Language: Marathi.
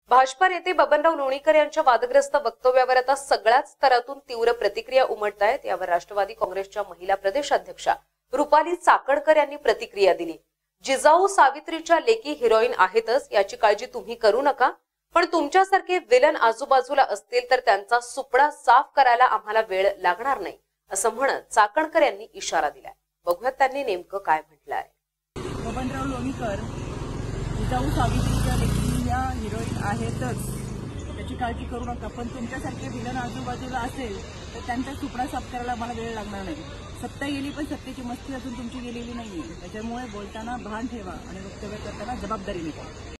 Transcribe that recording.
भाजपा नेते बबनर लोणीकर यांच्या वादग्रस्त वक्तव्यावर आता सगळ्याच स्तरातून तीव्र प्रतिक्रिया उमटत आहेत। यावर राष्ट्रवादी काँग्रेसच्या महिला प्रदेशाध्यक्षा रुपाली चाकणकर यांनी प्रतिक्रिया दिली। जिजाऊ सावित्रीच्या लेकी हिरोईन आहेतच, याची काळजी तुम्ही करू नका, पण तुमच्यासारखे विलन आजूबाजूला असतील तर त्यांचा सुपडा साफ करायला आम्हाला वेळ लागणार नाही, असं म्हणत चाकणकर यांनी इशारा दिलाय। बघूयात त्यांनी नेमकं काय म्हटलंय। बबनराव लोणीकर जिजाऊ सावित्रीच्या लेकी या हिरोईन आहेतच, त्याची काळजी करू नका, पण तुमच्यासारखे विलन आजूबाजूला असेल तर त्यांचा सुपडा साफ करायला मला वेळ लागणार नाही। सत्ता गेली पण सत्तेची मस्ती अजून तुमची गेलेली नाहीये, त्याच्यामुळे बोलताना भान ठेवा आणि वक्तव्य करताना जबाबदारी निभा।